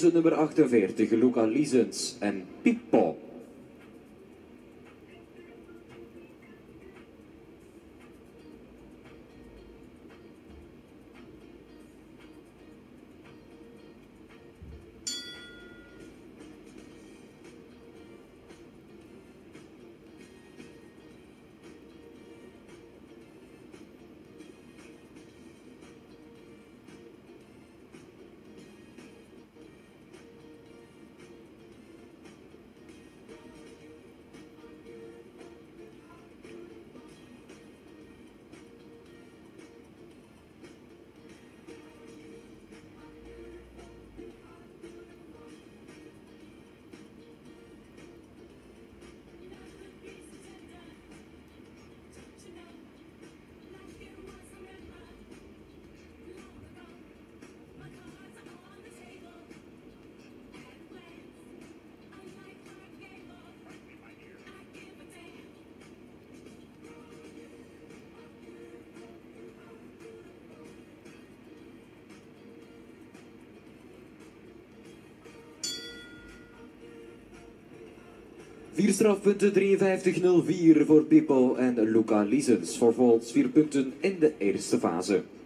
Nummer 48, Luca Liesens en Pippo. Vier strafpunten, 53-04 voor Pippo en Luca Liesens. Vervolgens 4 punten in de eerste fase.